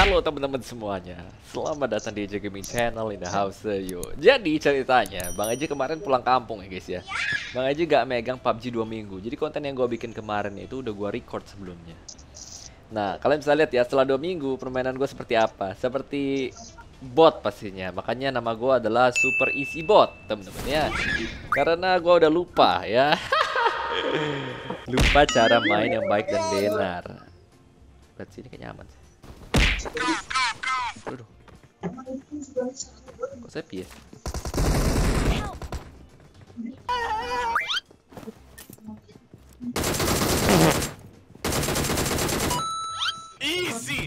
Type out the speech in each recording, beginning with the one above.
Halo teman-teman semuanya, selamat datang di EJ Gaming Channel in the house yo. Jadi ceritanya, Bang Eji kemarin pulang kampung ya guys ya. Bang Eji gak megang PUBG 2 minggu. Jadi konten yang gue bikin kemarin itu udah gue record sebelumnya. Nah, kalian bisa lihat ya setelah 2 minggu permainan gue seperti apa. Seperti bot pastinya. Makanya nama gue adalah Super Easy Bot, teman-teman ya. Karena gue udah lupa ya. Lupa cara main yang baik dan benar. Berarti ini kayak nyaman sih. Aduh. Kok sepi ya? Easy.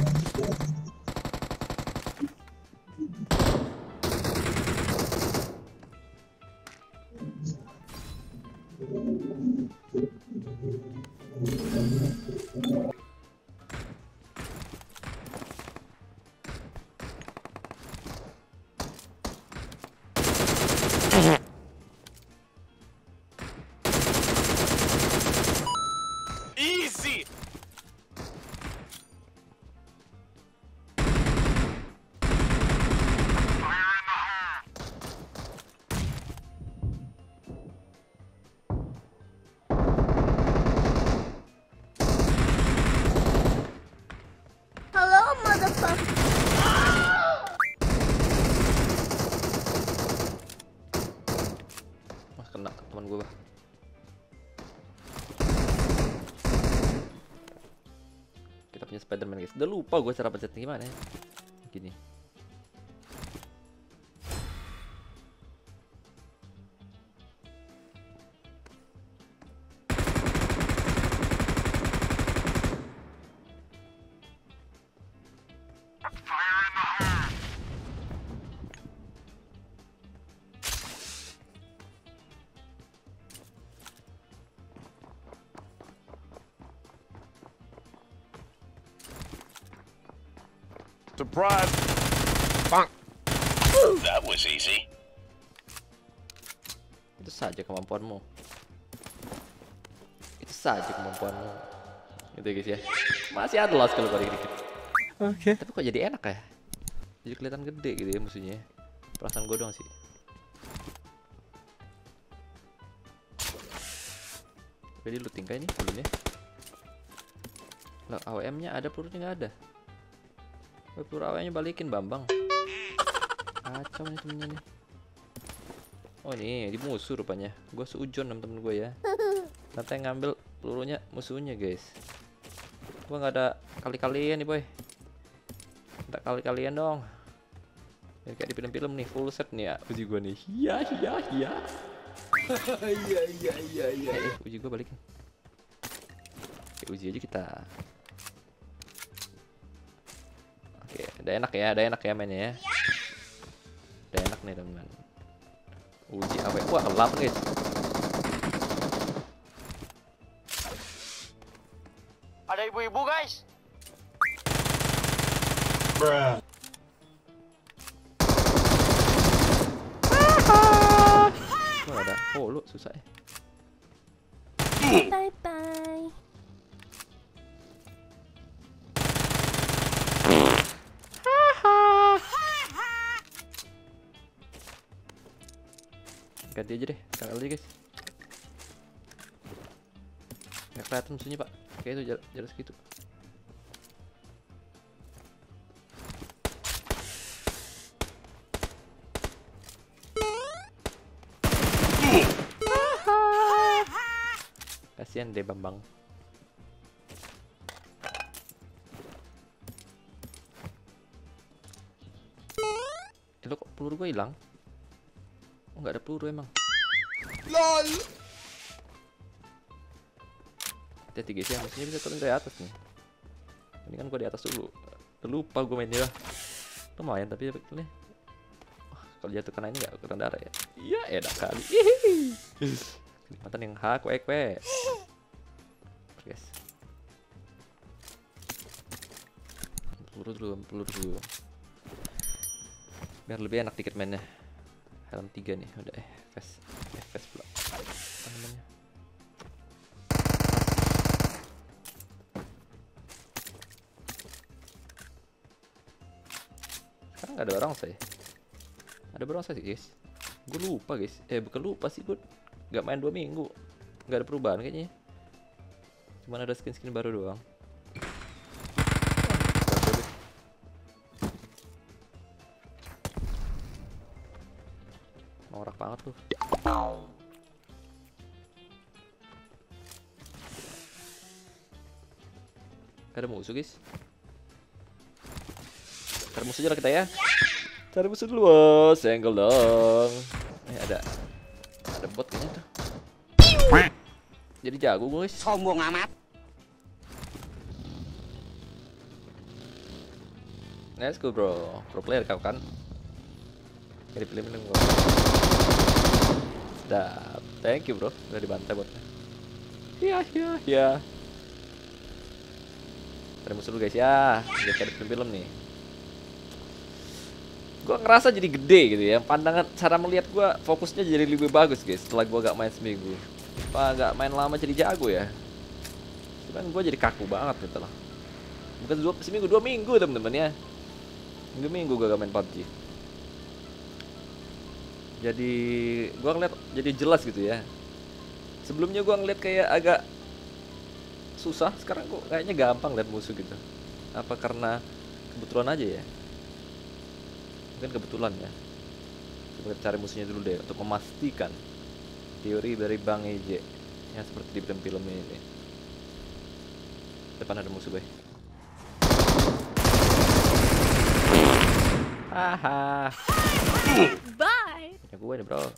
Easy. Hello, motherfucker. Mas kena teman gue bah. Kita punya Spiderman guys. Udah lupa gue cara pencetnya gimana ya. Gini. Surprise. Bonk. That was easy. Itu saja kemampuanmu. Itu saja kemampuanmu. Gitu guys ya. Masih ada loss kalau dikit-dikit. Oke. Tapi kok jadi enak ya? Jadi kelihatan gede gitu ya musuhnya. Perasaan gue doang sih. Jadi looting kayak ini pelurunya. Lah AWM-nya ada, pelurunya nggak ada. Peluru AWM-nya balikin Bambang. Kacau nih temennya nih. Oh ini di musuh rupanya. Gue seujon temen-temen gue ya. Nanti yang ngambil pelurunya musuhnya guys. Gue nggak ada kali-kalian nih boy. Minta kali-kalian dong. Biar kayak di film-film nih, full set nih ya uji gue nih. Iya. Iya. Uji gue balikin. Oke, uji aja kita. Oke, udah enak ya mainnya ya. Udah enak nih teman. Uji apa? Wah, gelap guys. Ada ibu-ibu guys. Bruh. Wah, ada. Oh, lu susah ya. Bye bye. Ganti aja deh, kakak aja guys. Nggak kelihatan musuhnya pak. Kayak itu jarak segitu. Kasian deh Bambang. Lo kok peluru gue hilang? Oh, nggak ada peluru emang. LOL. Hati-hati guys ya, musuhnya bisa turun dari atas nih. Ini kan gue di atas dulu. Lupa gue mainnya. Lumayan tapi nih. Kalau jatuh kena ini nggak kurang darah ya? Iya enak kali. Kenikmatan yang hak kue. Guys. Peluru dulu. Biar lebih enak dikit mainnya. Helm 3 nih udah FS pula. Apa namanya? nggak ada orang saya. Ada orang saya sih guys. Gue lupa guys. Bukan lupa sih, gue nggak main 2 minggu. Nggak ada perubahan kayaknya. Cuman ada skin-skin baru doang. Norak banget tuh. Ada musuh guys. Cari musuh aja lah kita ya. Cari musuh dulu, senggol dong. Ada bot kayaknya tuh. Jadi jago guys. Sombong amat. Let's go bro. Pro player kau kan. Jadi pilih-pilih gua. Sedap. Thank you bro. Udah dibantai botnya. Iya. Cari musuh dulu guys ya. Biar kayak di film-film nih. Gua ngerasa jadi gede gitu ya. Pandangan cara melihat gua fokusnya jadi lebih bagus guys setelah gua gak main seminggu. Apa gak main lama jadi jago ya? Cuman gua jadi kaku banget gitu loh. Bukan seminggu, 2 minggu temen-temen ya. 2 minggu gua gak main PUBG. Jadi gua ngeliat jadi jelas gitu ya. Sebelumnya gua ngeliat kayak agak susah, sekarang kok kayaknya gampang lihat musuh gitu. Apa karena kebetulan aja ya? Mungkin kebetulan ya. Coba cari musuhnya dulu deh untuk memastikan teori dari Bang EJ yang seperti di film ini. Depan ada musuh boy. Haha. Bye. Ya gue nih bro.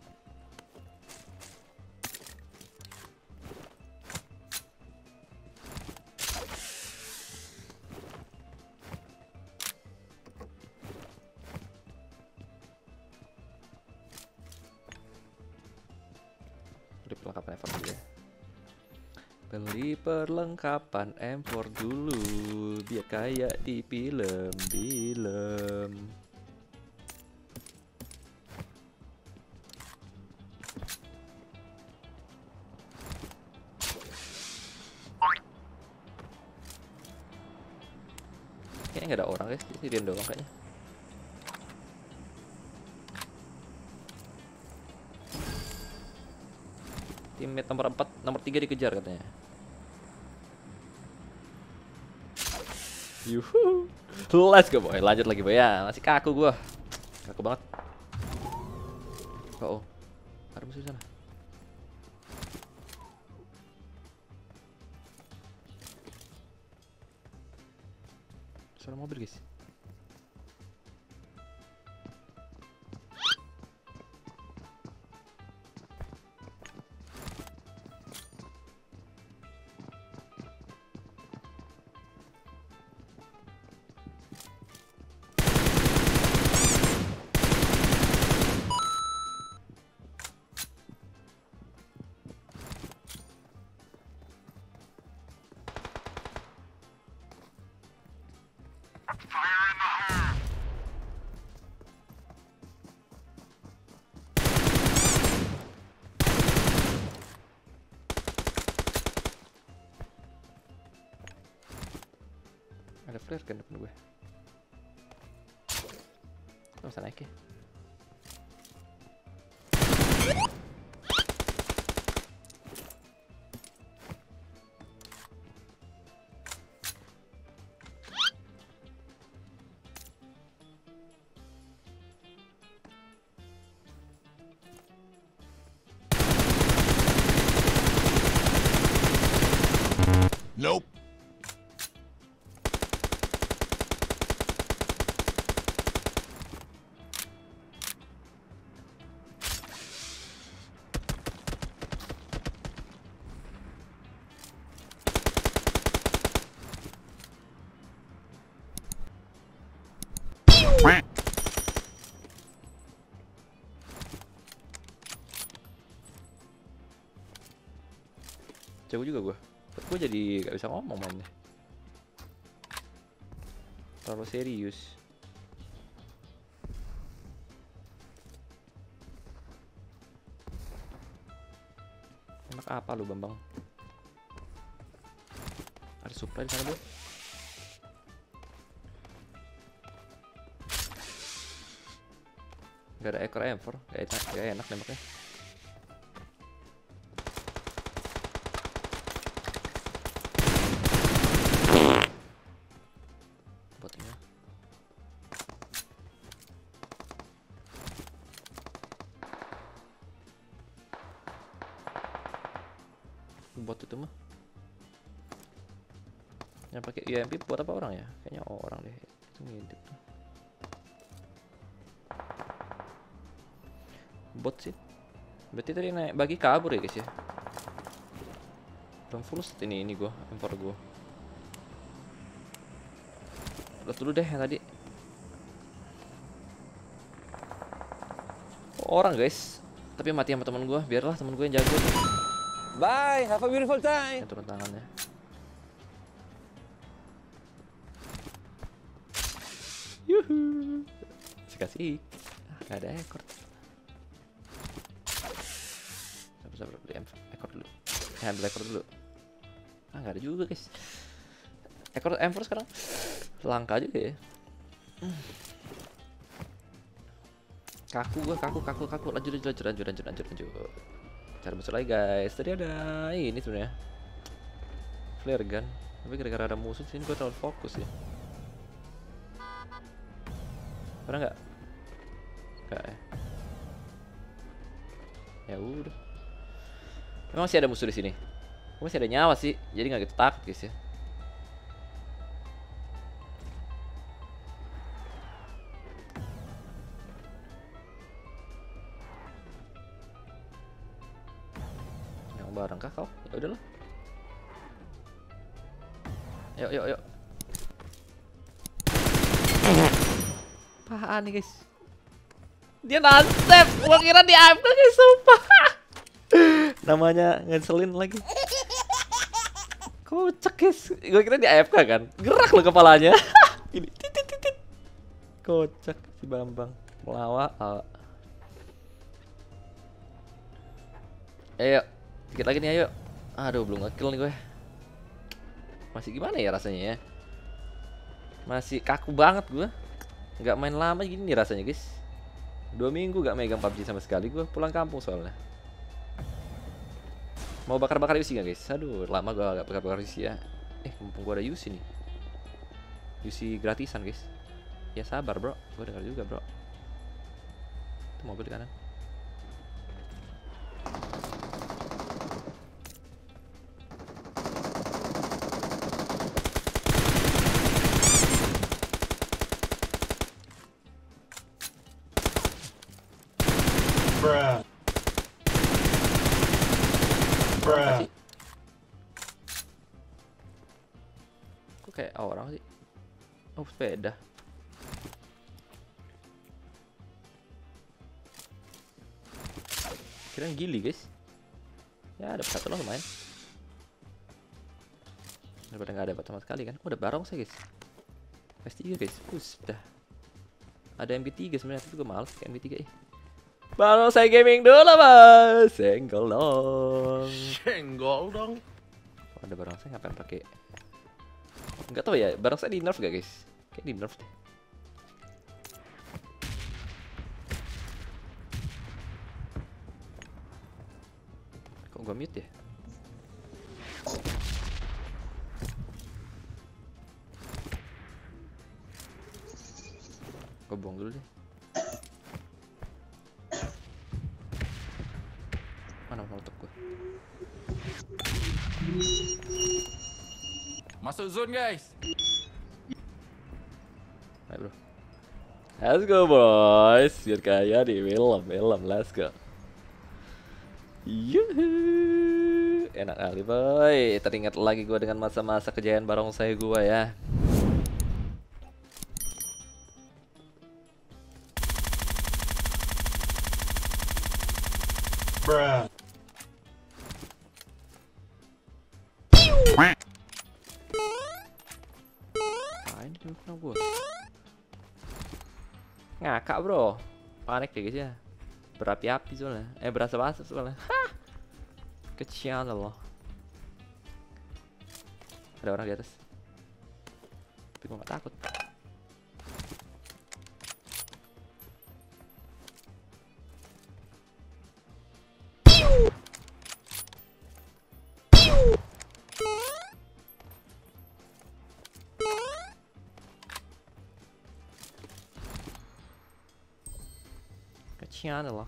Beli perlengkapan M4 dulu biar kayak di film-film. Kayaknya nggak ada orang guys, ini dia doang kayaknya. Teammate nomor 4, nomor 3 dikejar katanya. Yuhu. Let's go boy, lanjut lagi boy ya. Masih kaku gua. Kaku banget. Oh, ada musuh sana. Suara mobil guys. Ada flare kan depan gue. Gak usah naik ya. Nope. Jago juga gue jadi gak bisa ngomong mainnya. Terlalu serius. Enak apa lu Bambang? Ada supply di sana bro. Gak ada ekor M4, gak enak nembaknya. Botnya. Bot itu mah. Yang pakai UMP buat apa orang ya? Kayaknya orang deh. Itu ngintip tuh. Bot sih. Berarti tadi naik bagi kabur ya guys ya. Belum full set ini gua, M4 gua. Lihat dulu deh yang tadi. Orang guys. Tapi mati sama teman gua, biarlah teman gua yang jago. Bye, have a beautiful time. Yang turun tangannya. Yuhu. Kasih. Gak ada ekor. Sabar beli ekor dulu. Ambil ekor dulu. Gak ada juga guys. Ekor M4 sekarang langka juga ya. Kaku gua, kaku. Lanjut. Cara masuk lagi guys. Tadi ada ini sebenarnya. Flare gun. Tapi gara-gara ada musuh sini gua terlalu fokus ya. Pernah nggak? Nggak ya. Ya udah. Memang masih ada musuh di sini. Masih ada nyawa sih, jadi nggak gitu takut guys ya. Yang bareng kah kau? Ya udahlah. Yuk. Apaan nih guys? Dia nansep, gua kira di AFK guys, sumpah. Namanya ngeselin lagi. Kocak guys, gue kira di AFK kan, gerak lo kepalanya. Ini titit. Kocak si Bambang melawak. Ayo, dikit lagi nih ayo. Aduh belum ngekill nih gue. Masih gimana ya rasanya ya? Masih kaku banget gue. Nggak main lama gini nih rasanya guys. 2 minggu gak megang PUBG sama sekali, gue pulang kampung soalnya. Mau bakar-bakar UC gak guys? Aduh, lama gue gak bakar-bakar UC ya. Mumpung gue ada UC nih. UC gratisan guys. Ya sabar bro, gue dengar juga bro. Itu mobil di kanan. Bruh. Bruh. Kok kayak orang sih? Oh sepeda. Kirain gili guys. Ya ada satu loh lumayan. Daripada nggak ada sama sekali kan. Oh udah barong saya guys. PS3 guys. Dah. Ada MP3 sebenarnya tapi gue males kayak MP3 ya. Baru saya gaming dulu mas. Senggol dong. Senggol dong. Oh, ada barang saya ngapain pakai? Nggak tahu ya. Barang saya di nerf gak guys? Kayak di nerf deh. Kok gua mute ya? Gua buang dulu deh. Mana molotok gua? Masuk zone guys. Ayo bro. Let's go boys. Biar kaya di film. Let's go. Yuhu. Enak kali boy. Teringat lagi gua dengan masa-masa kejayaan barongsai gua ya. Bruh. Ini kenapa gua? Ngakak bro. Panik deh guys ya. Berapi-api soalnya. Berasa-basa soalnya. Hah. Kecian loh. Ada orang di atas. Tapi gua gak takut. channel.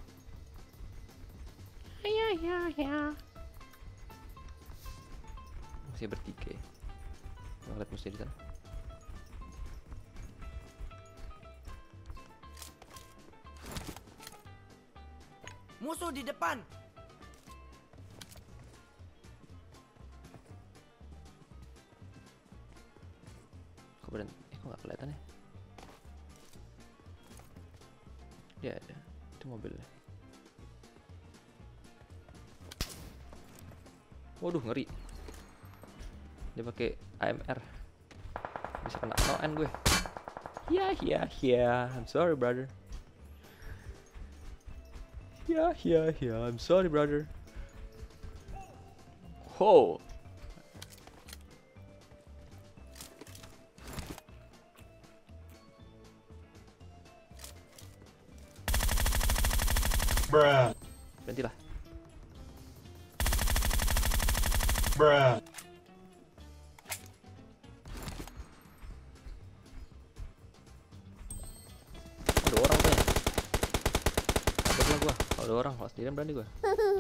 Masih bertiga ya. Ngeliat musuh di sana. Musuh di depan. Kok berhenti? Kok nggak kelihatan ya? Dia ada. Itu mobilnya. Waduh, ngeri. Dia pakai AMR. Bisa kena noan gue. Ya. I'm sorry, brother. Ya. I'm sorry, brother. Ho. Bruh. Berhentilah. Bruh. Ada orang tuh. Takut lah gua. Kalau ada orang, kalau sendirian berani gua.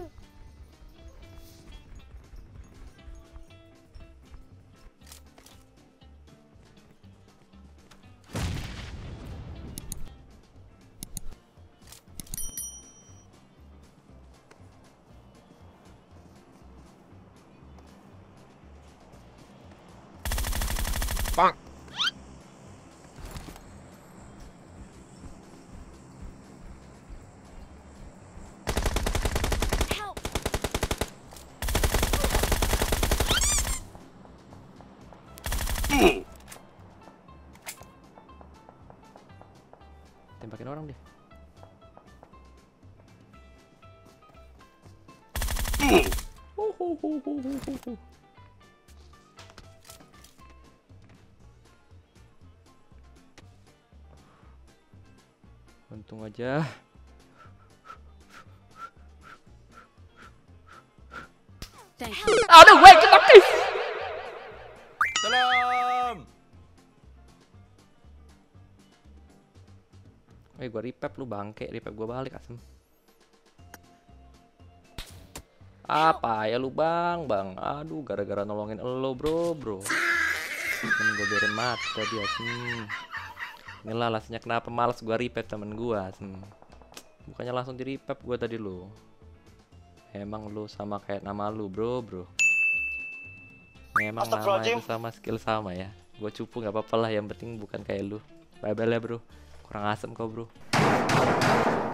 Help! Tembakin orang deh. Untung aja. Thank you. Aduh, gue kena kis. Salam. Gua repap lu bangke, repap gua balik asem. Apa ya lu bang? Aduh, gara-gara nolongin elo bro. Ini gua biarin mati dia. Inilah alasannya kenapa malas gua repap temen gua. Bukannya langsung di repap gua tadi lu. Emang lu sama kayak nama lu bro. Memang nama Astagfirullahaladzim. itu sama, skill sama ya. Gua cupu nggak apa-apa lah, yang penting bukan kayak lu. Bye bye ya bro. Kurang asem kau bro.